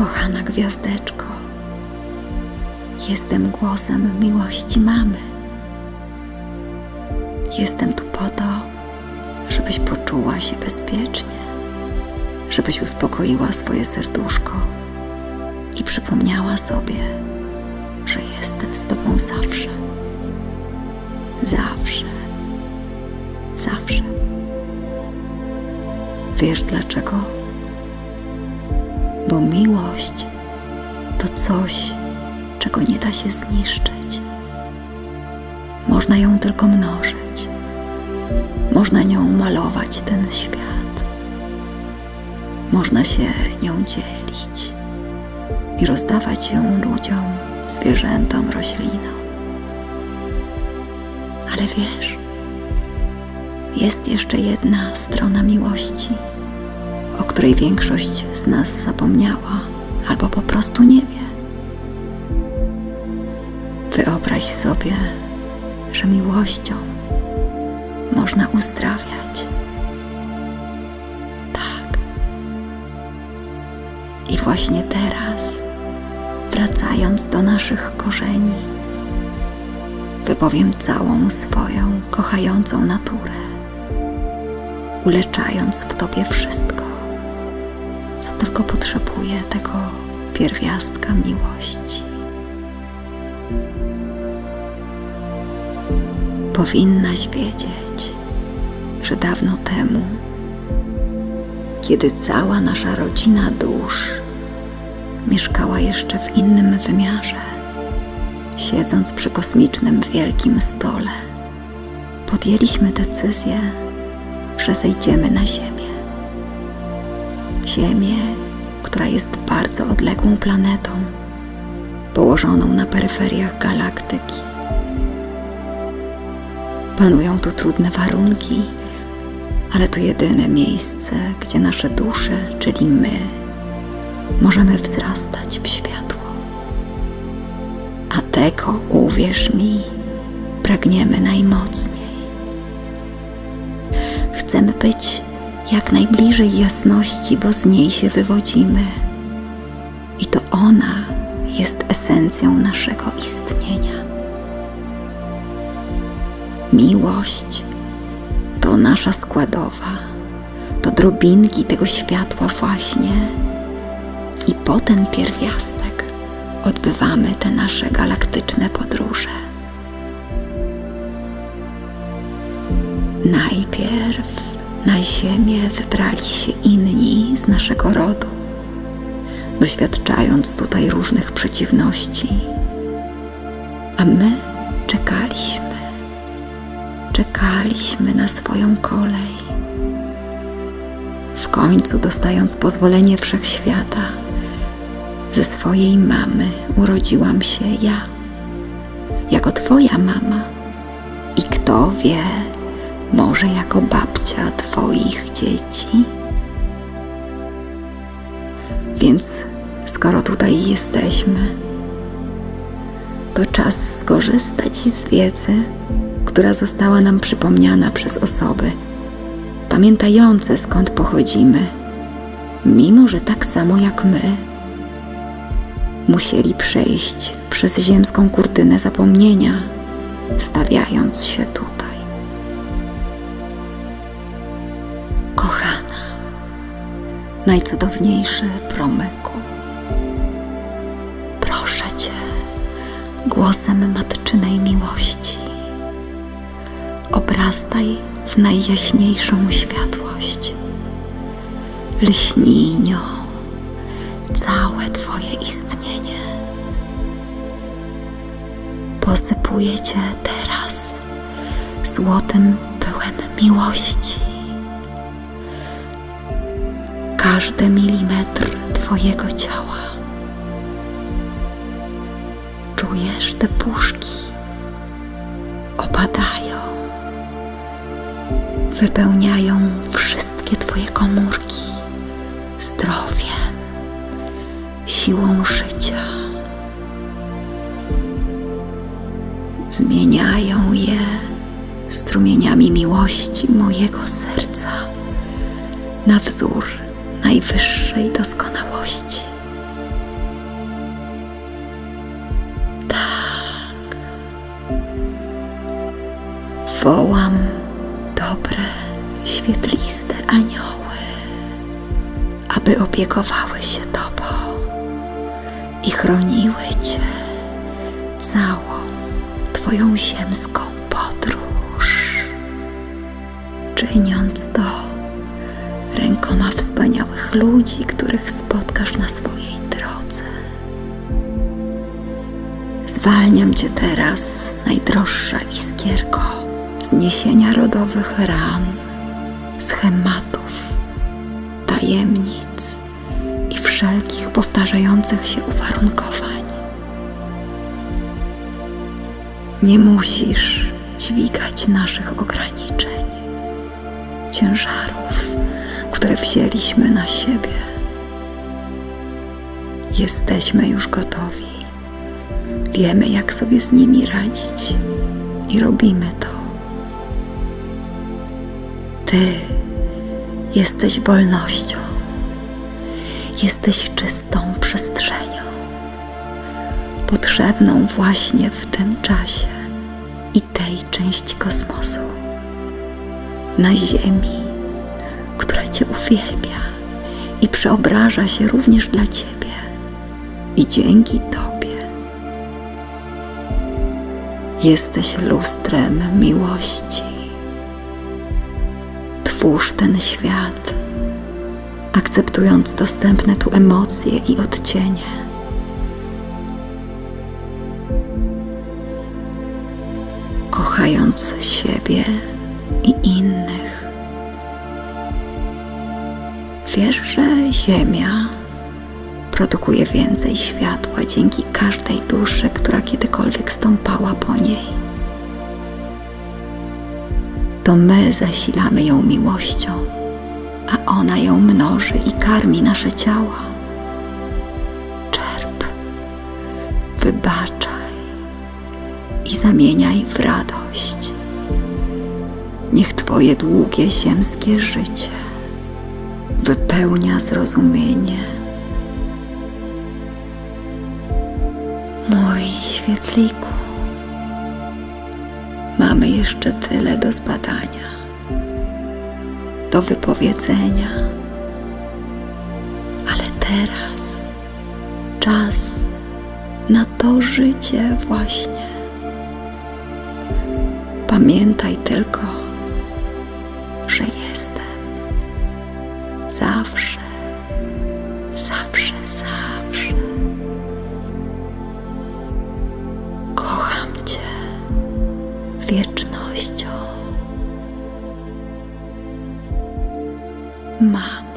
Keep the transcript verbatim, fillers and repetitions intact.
Kochana gwiazdeczko, jestem głosem miłości mamy. Jestem tu po to, żebyś poczuła się bezpiecznie, żebyś uspokoiła swoje serduszko i przypomniała sobie, że jestem z tobą zawsze. Zawsze. Zawsze. Wiesz dlaczego? Bo miłość to coś, czego nie da się zniszczyć. Można ją tylko mnożyć. Można nią malować ten świat. Można się nią dzielić i rozdawać ją ludziom, zwierzętom, roślinom. Ale wiesz, jest jeszcze jedna strona miłości, o której większość z nas zapomniała albo po prostu nie wie. Wyobraź sobie, że miłością można uzdrawiać. Tak. I właśnie teraz, wracając do naszych korzeni, wypowiem całą swoją kochającą naturę, uleczając w tobie wszystko, co tylko potrzebuje tego pierwiastka miłości. Powinnaś wiedzieć, że dawno temu, kiedy cała nasza rodzina dusz mieszkała jeszcze w innym wymiarze, siedząc przy kosmicznym wielkim stole, podjęliśmy decyzję, że zejdziemy na Ziemię. Ziemię, która jest bardzo odległą planetą, położoną na peryferiach galaktyki. Panują tu trudne warunki, ale to jedyne miejsce, gdzie nasze dusze, czyli my, możemy wzrastać w światło. A tego, uwierz mi, pragniemy najmocniej. Chcemy być jak najbliżej jasności, bo z niej się wywodzimy. I to ona jest esencją naszego istnienia. Miłość to nasza składowa, to drobinki tego światła właśnie. I po ten pierwiastek odbywamy te nasze galaktyczne podróże. Najpierw na Ziemię wybrali się inni z naszego rodu, doświadczając tutaj różnych przeciwności. A my czekaliśmy, czekaliśmy na swoją kolej. W końcu, dostając pozwolenie Wszechświata, ze swojej mamy urodziłam się ja, jako twoja mama i kto wie, może jako babcia twoich dzieci. Więc skoro tutaj jesteśmy, to czas skorzystać z wiedzy, która została nam przypomniana przez osoby pamiętające, skąd pochodzimy, mimo że tak samo jak my musieli przejść przez ziemską kurtynę zapomnienia, stawiając się tutaj. Kochana, najcudowniejszy promyku, proszę cię, głosem matczynej miłości, obrastaj w najjaśniejszą światłość. Lśnij nią całe twoje istnienie. Posypuję cię teraz złotym pyłem miłości. Każdy milimetr twojego ciała. Czujesz te puszki? Opadają. Wypełniają wszystkie twoje komórki zdrowiem, siłą życia. Zmieniają je strumieniami miłości mojego serca na wzór najwyższej doskonałości. Wołam dobre, świetliste anioły, aby opiekowały się Tobą i chroniły Cię całą Twoją ziemską podróż, czyniąc to rękoma wspaniałych ludzi, których spotkasz na swojej drodze. Zwalniam Cię teraz, najdroższa iskierko, z niesienia rodowych ran, schematów, tajemnic i wszelkich powtarzających się uwarunkowań. Nie musisz dźwigać naszych ograniczeń, ciężarów, które wzięliśmy na siebie. Jesteśmy już gotowi. Wiemy, jak sobie z nimi radzić i robimy to. Ty jesteś wolnością. Jesteś czystą przestrzenią, potrzebną właśnie w tym czasie i tej części kosmosu, na Ziemi, która Cię uwielbia i przeobraża się również dla Ciebie i dzięki Tobie. Jesteś lustrem miłości. Twórz ten świat, akceptując dostępne tu emocje i odcienie. Kochając siebie i innych. Wiesz, że Ziemia produkuje więcej światła dzięki każdej duszy, która kiedykolwiek stąpała po niej. To my zasilamy ją miłością, a ona ją mnoży i karmi nasze ciała. Czerp, wybaczaj i zamieniaj w radość. Niech Twoje długie ziemskie życie wypełnia zrozumienie. Mój świetliku, mamy jeszcze tyle do zbadania, do wypowiedzenia, ale teraz czas na to życie właśnie. Pamiętaj tylko, że jestem zawsze, zawsze, zawsze. Kocham Cię wiecznością. Mamo.